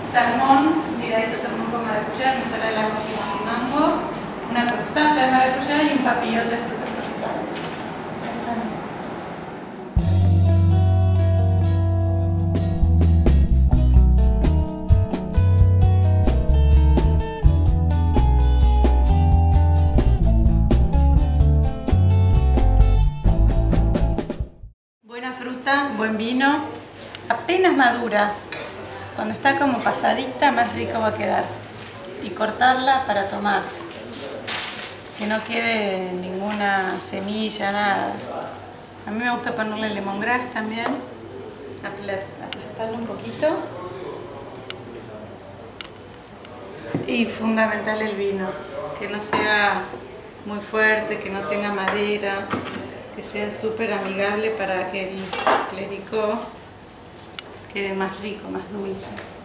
salmón, un tiradito de salmón con maracuyá, ensalada de la cocina y mango, una crostata de maracuyá y un papillón de frutas tropicales. Buena fruta, buen vino, apenas madura. Cuando está como pasadita, más rico va a quedar. Y cortarla para tomar. Que no quede ninguna semilla, nada. A mí me gusta ponerle lemongrass también. Aplastarlo un poquito. Y fundamental el vino. Que no sea muy fuerte, que no tenga madera. Que sea súper amigable para que el clericó quede más rico, más dulce.